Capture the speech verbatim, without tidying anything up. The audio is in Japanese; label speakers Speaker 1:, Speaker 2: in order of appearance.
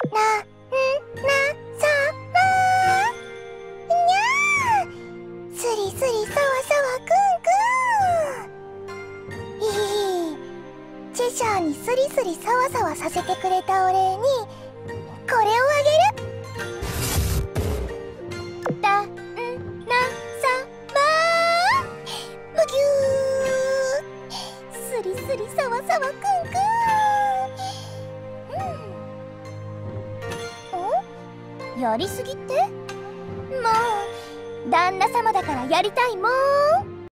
Speaker 1: な、ん、な、さ、まにゃー。スリスリさわさわくんくん。ひひ。チェシャーにスリスリさわさわさせてくれたお礼にこれをあげる。だ、ん、な、さ、まー。むぎゅー。スリスリさわさわくんくん。ん？やりすぎって？もう旦那様だからやりたいもん。